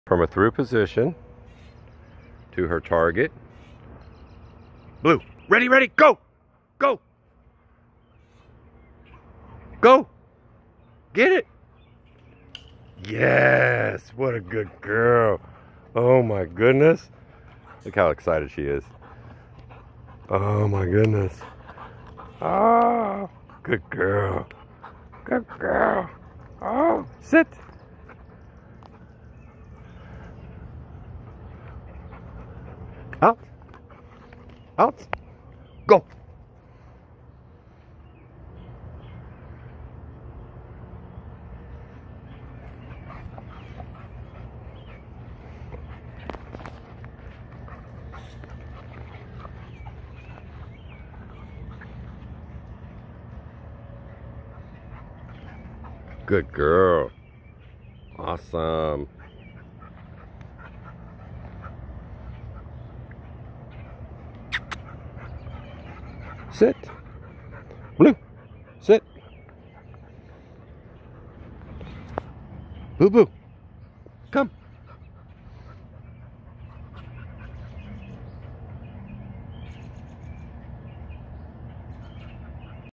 From a through position to her target. Blue, ready, ready, go! Go! Go! Get it! Yes! What a good girl. Oh my goodness. Look how excited she is. Oh my goodness. Oh, good girl. Good girl. Oh, sit. Out. Out. Go. Good girl. Awesome. Sit. Blue. Sit. Boo boo. Come.